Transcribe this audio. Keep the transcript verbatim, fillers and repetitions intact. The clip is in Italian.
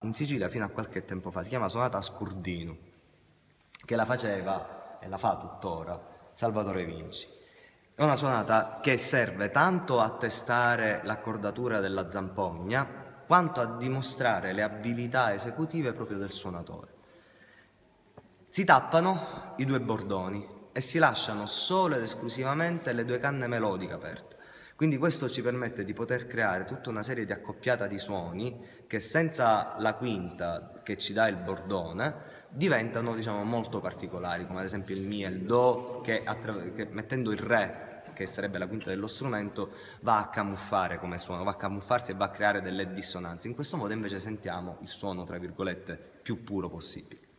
in Sicilia fino a qualche tempo fa, si chiama sonata a scurdino, che la faceva, e la fa tuttora, Salvatore Vinci. È una sonata che serve tanto a testare l'accordatura della zampogna, quanto a dimostrare le abilità esecutive proprio del suonatore. Si tappano i due bordoni e si lasciano solo ed esclusivamente le due canne melodiche aperte. Quindi questo ci permette di poter creare tutta una serie di accoppiata di suoni che senza la quinta che ci dà il bordone diventano, diciamo, molto particolari, come ad esempio il Mi e il Do, che, che mettendo il Re, che sarebbe la quinta dello strumento, va a camuffare come suono, va a camuffarsi e va a creare delle dissonanze. In questo modo invece sentiamo il suono, tra virgolette, più puro possibile.